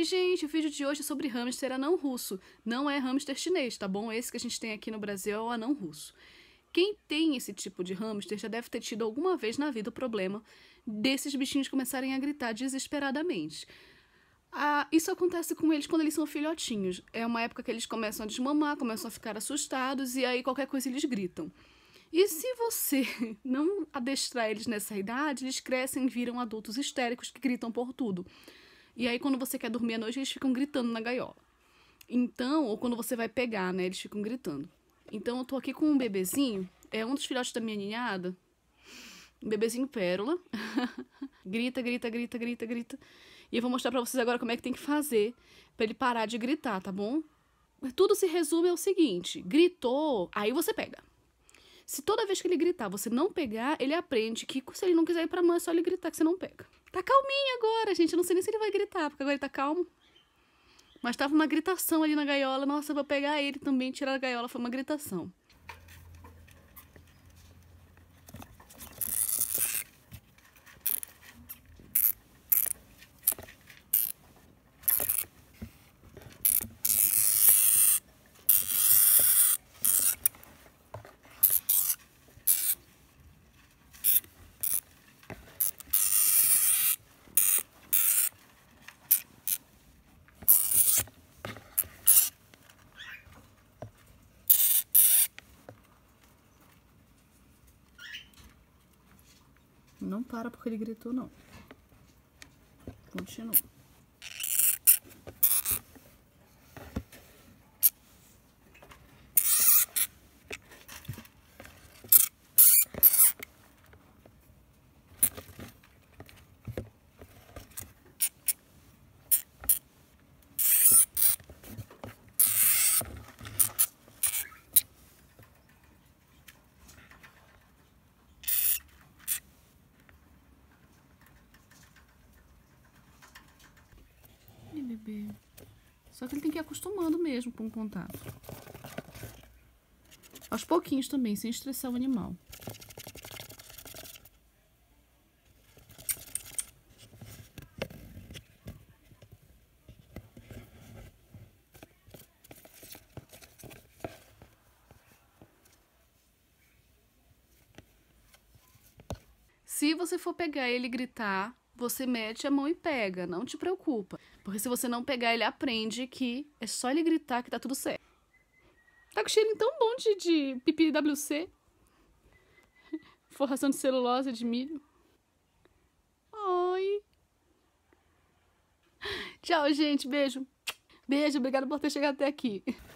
gente, o vídeo de hoje é sobre hamster anão russo. Não é hamster chinês, tá bom? Esse que a gente tem aqui no Brasil é o anão russo. Quem tem esse tipo de hamster já deve ter tido alguma vez na vida o problema desses bichinhos começarem a gritar desesperadamente. Isso acontece com eles quando eles são filhotinhos. É uma época que eles começam a desmamar, começam a ficar assustados e aí qualquer coisa eles gritam. E se você não adestrar eles nessa idade, eles crescem e viram adultos histéricos que gritam por tudo. E aí quando você quer dormir à noite, eles ficam gritando na gaiola. Então, ou quando você vai pegar, né, eles ficam gritando. Então eu tô aqui com um bebezinho, é um dos filhotes da minha ninhada, um bebezinho pérola. Grita, grita, grita, grita, grita. E eu vou mostrar pra vocês agora como é que tem que fazer pra ele parar de gritar, tá bom? Tudo se resume ao seguinte: gritou, aí você pega. Se toda vez que ele gritar você não pegar, ele aprende que se ele não quiser ir pra mão é só ele gritar que você não pega. Tá calminho agora, gente. Eu não sei nem se ele vai gritar, porque agora ele tá calmo. Mas tava uma gritação ali na gaiola. Nossa, eu vou pegar ele também, tirar da gaiola. Foi uma gritação. Não para porque ele gritou, não. Continua. Bebê. Só que ele tem que ir acostumando mesmo com o contato. Aos pouquinhos também, sem estressar o animal. Se você for pegar ele e gritar, você mete a mão e pega, não te preocupa. Porque se você não pegar, ele aprende que é só ele gritar que tá tudo certo. Tá com cheiro tão bom de pipi WC. Forração de celulose de milho. Oi. Tchau, gente. Beijo. Beijo, obrigada por ter chegado até aqui.